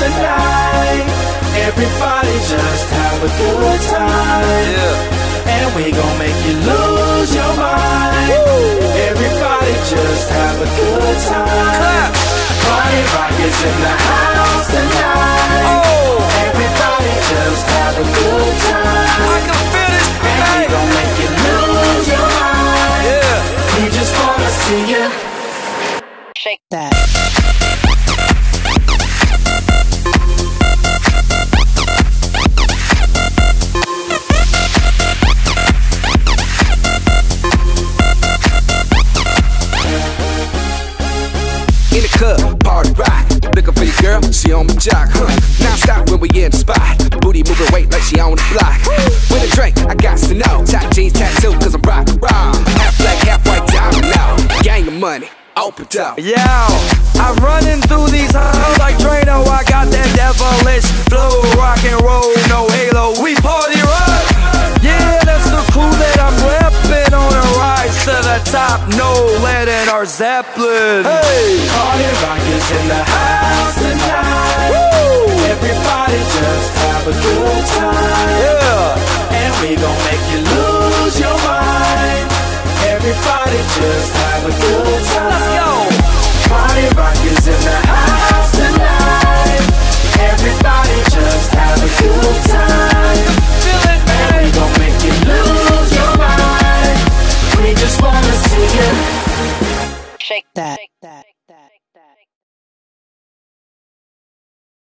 tonight. Everybody just have a good time. Yeah. And we gon' make you lose your mind. Woo. Everybody just have a good time. Clap. Party rock is in the house tonight. Oh. Everybody just have a good time. I can feel it. And we gon' make you lose your mind. Yeah. We just wanna see you shake that. In the club, party rock. Looking for your girl, she on my jock, Now stop when we in the spot. Booty moving weight like she on the block. With a drink, I got to know. Top jeans tattoo, cause I'm rock raw. Half black, half white diamond now. Gang of money, open up. Yo, I'm running through these halls like Drano. I got that devilish flow. Rock and roll, no halo. We party rock. Yeah, that's the crew that I'm reppin'. On a rise to the top, no lead in our Zeppelin. Hey, party rock is in the house tonight. Woo! Everybody just have a good time. Yeah, and we gon' make you lose your mind. Everybody just have a good time. Let's go. Party rock is in the house tonight. Everybody just have a good time. Feel it, man. And we gon' make you lose your mind. We just wanna see you shake that.